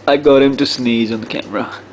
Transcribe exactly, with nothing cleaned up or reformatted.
I got him to sneeze on the camera.